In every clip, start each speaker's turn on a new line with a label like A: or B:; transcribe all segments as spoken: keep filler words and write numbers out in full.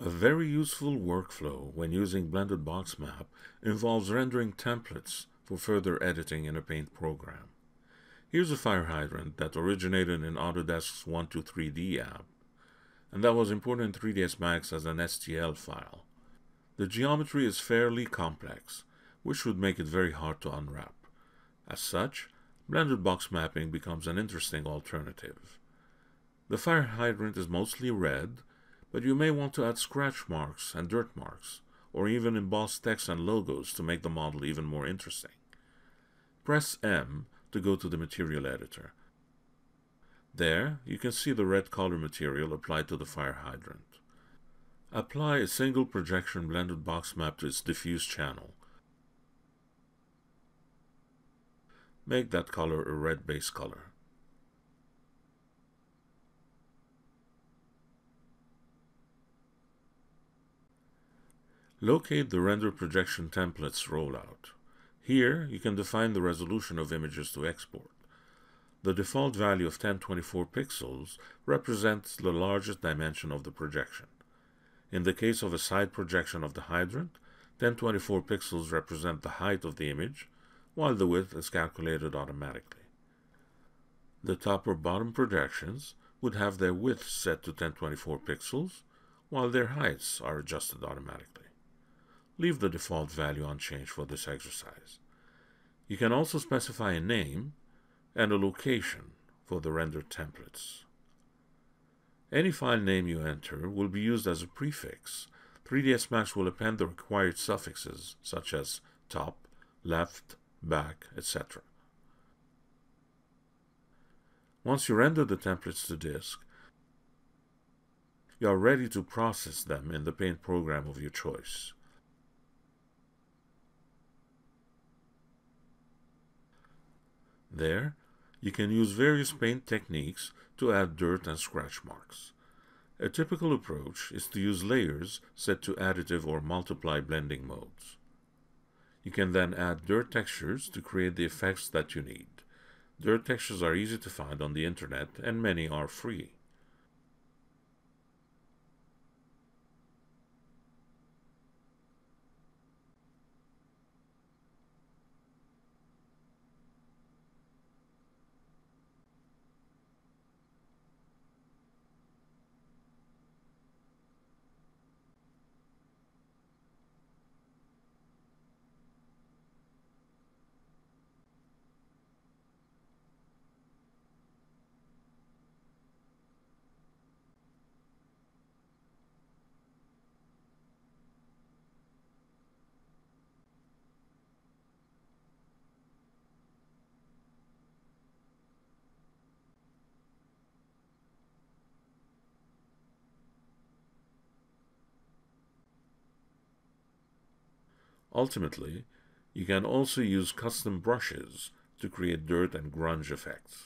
A: A very useful workflow when using Blended Box Map involves rendering templates for further editing in a Paint program. Here's a fire hydrant that originated in Autodesk's one two three D app, and that was imported in three D S Max as an S T L file. The geometry is fairly complex, which would make it very hard to unwrap. As such, blended box mapping becomes an interesting alternative. The fire hydrant is mostly red, but you may want to add scratch marks and dirt marks, or even emboss text and logos to make the model even more interesting. Press M to go to the material editor. There, you can see the red color material applied to the fire hydrant. Apply a single projection blended box map to its diffuse channel. Make that color a red base color. Locate the Render Projection Templates rollout. Here, you can define the resolution of images to export. The default value of ten twenty-four pixels represents the largest dimension of the projection. In the case of a side projection of the hydrant, ten twenty-four pixels represent the height of the image, while the width is calculated automatically. The top or bottom projections would have their width set to ten twenty-four pixels, while their heights are adjusted automatically. Leave the default value unchanged for this exercise. You can also specify a name and a location for the rendered templates. Any file name you enter will be used as a prefix. three D S Max will append the required suffixes such as top, left, back, et cetera. Once you render the templates to disk, you are ready to process them in the Paint program of your choice. There, you can use various paint techniques to add dirt and scratch marks. A typical approach is to use layers set to additive or multiply blending modes. You can then add dirt textures to create the effects that you need. Dirt textures are easy to find on the internet, and many are free. Ultimately, you can also use custom brushes to create dirt and grunge effects.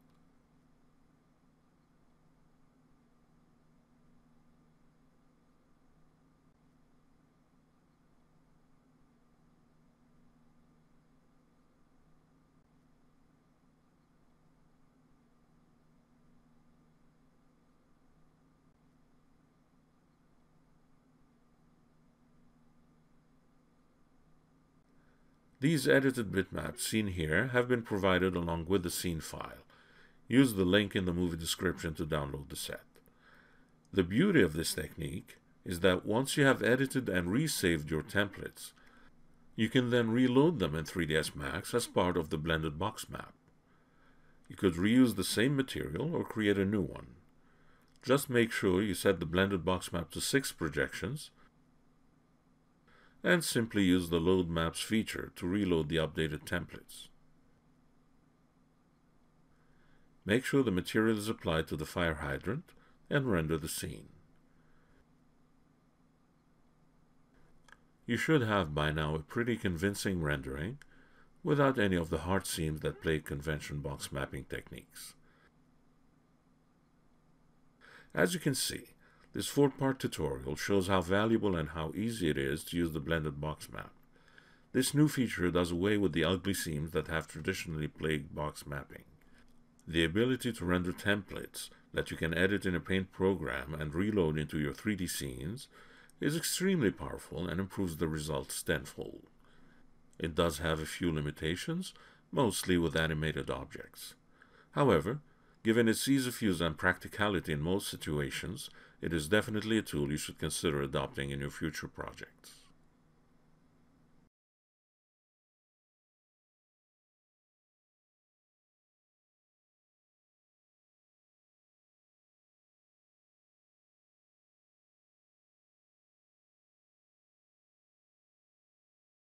A: These edited bitmaps seen here have been provided along with the scene file. Use the link in the movie description to download the set. The beauty of this technique is that once you have edited and resaved your templates, you can then reload them in three D S Max as part of the blended box map. You could reuse the same material or create a new one. Just make sure you set the blended box map to six projections and simply use the Load Maps feature to reload the updated templates. Make sure the material is applied to the fire hydrant and render the scene. You should have by now a pretty convincing rendering without any of the hard seams that plague convention box mapping techniques. As you can see, this four-part tutorial shows how valuable and how easy it is to use the blended box map. This new feature does away with the ugly seams that have traditionally plagued box mapping. The ability to render templates that you can edit in a Paint program and reload into your three D scenes is extremely powerful and improves the results tenfold. It does have a few limitations, mostly with animated objects. However, given its ease of use and practicality in most situations, it is definitely a tool you should consider adopting in your future projects.